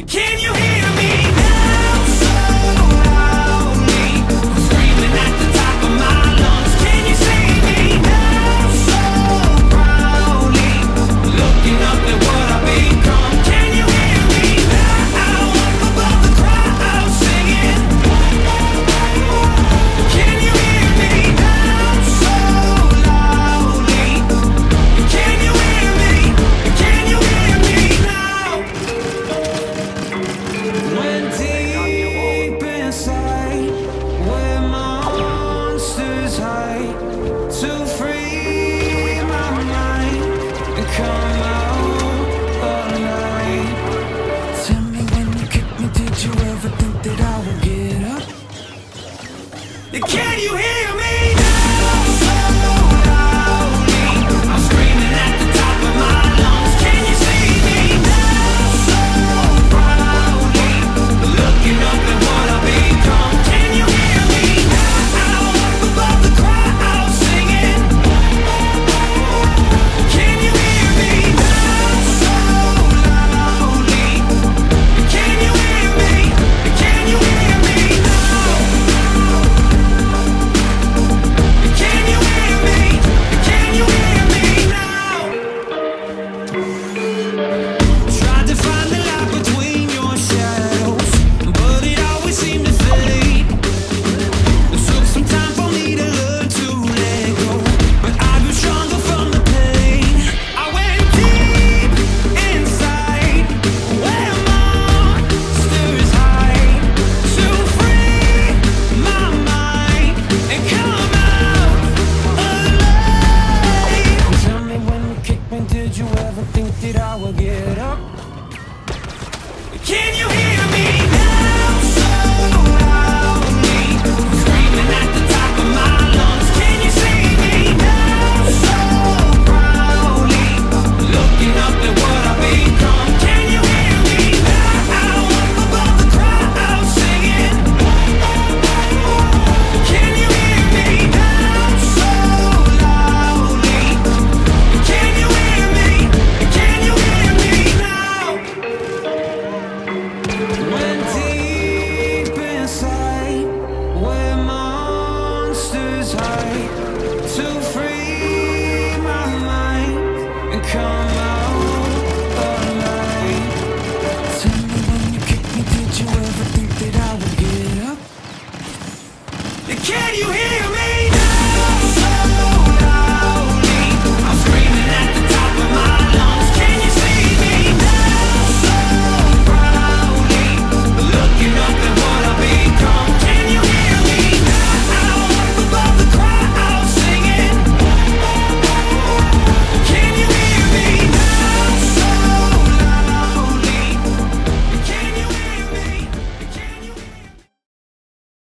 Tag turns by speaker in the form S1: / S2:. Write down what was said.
S1: Can you hear me now? So loudly, I'm screaming at the top of my lungs. Can you see me now? So proudly, looking up at what I've become. Can you hear me now? Above the crowd singing. Can you hear me now? So loudly. Can you hear me? Can you hear me now? When deep inside, where monsters hide, to free my mind and come out alive. Tell me, when you kicked me, did you ever think that I would get up? Can you hear me now? So loudly, I'm screaming at the top of my lungs. Can you see me now? So proudly, looking up at what I've become. Can you hear me now? Above the crowd singing. Can you hear me now? So loudly. Can you hear me? Can you hear me now? Can you hear me? Can you hear me now? Tried to find the light between your shadows, but it always seemed to fade. It took some time for me to learn to let go, but I grew stronger from the pain. I went deep inside, where monsters hide, to free my mind and come out alive. Tell me, when you kicked me, did you ever think that I would get up? Can you hear